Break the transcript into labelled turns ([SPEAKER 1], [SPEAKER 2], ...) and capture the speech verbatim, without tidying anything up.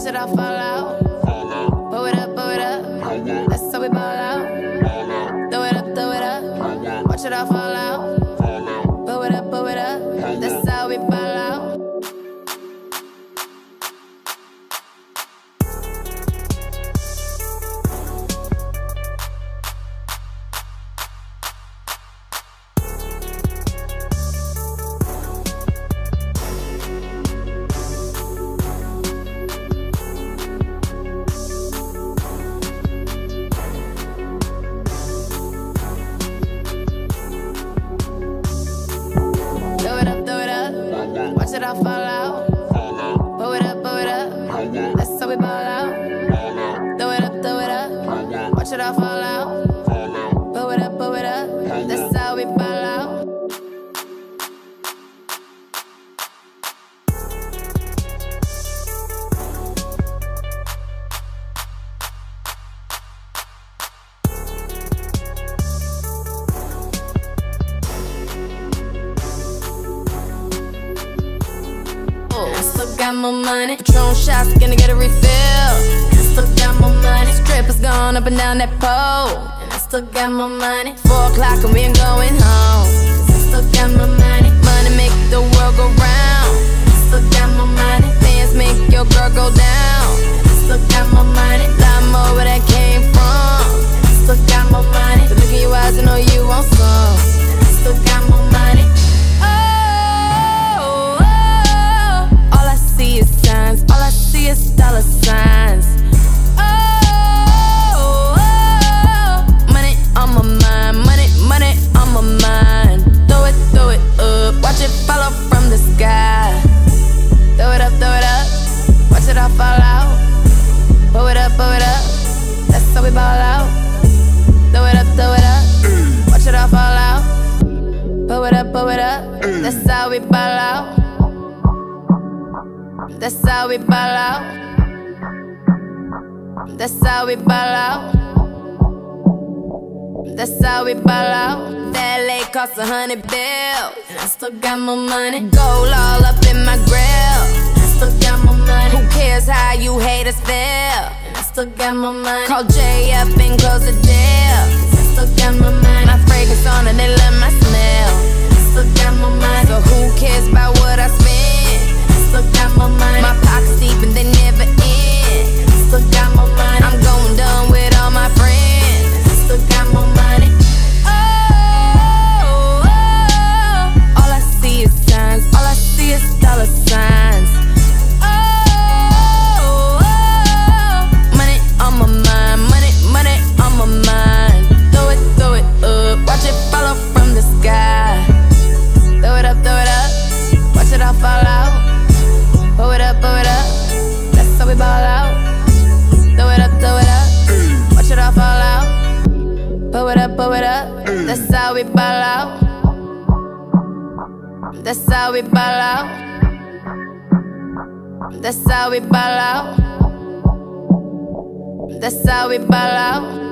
[SPEAKER 1] it all fall out. Blow it up, blow it up. That's how we ball out. Throw it up, throw it up. Watch it all fall out. Blow it up, blow it up. That's how we ball out. Watch it all fall out. Blow it up, blow it up. That's how we ball out. Throw it up, throw it up. Watch it all fall out. Blow it up, blow it up. That's how we ball out. I still got more money. Patron shots, gonna get a refill. I still got more money. Strippers going up and down that pole. And I still got more money. Four o'clock and we ain't going home. Cause I still got more money. Money make the world go round. I still got more money. Fans make your girl go down. I still got more money. Lot more where that came from. I still got more money. But look in your eyes, I know you want some. And I still got more money. All I see is dollar signs. Oh, oh, money on my mind, money, money on my mind. Throw it, throw it up, watch it fall from the sky. Throw it up, throw it up, watch it all fall out. Blow it up, blow it up, that's how we ball out. Throw it up, throw it up, watch it all fall out. Blow it up, blow it up, that's how we ball out. That's how we ball out. That's how we ball out. That's how we ball out. Valet costs a hundred bills, and I still got more money. Gold all up in my grill, and I still got more money. Who cares how you haters feel? And I still got more money. Call Jay up and close the deal, 'cause I still got more money. My fragrance on and they love my smell. And I still got more money. So who cares about what I spend? Still got more money. My pockets deep and they never end. Still got more money. I'm going dumb with all my friends. Still got more money. Oh, oh, all I see is signs. All I see is dollar signs. Oh, oh, money on my mind. Money, money on my mind. Throw it, throw it up. Watch it fall from the sky. Throw it up, throw it up. Watch it all fall out. Blow it up, blow it up, that's how we ball out. Throw it up, throw it up, watch it all fall out. Blow it up, blow it up, that's how we ball out. That's how we ball out. That's how we ball out. That's how we ball out.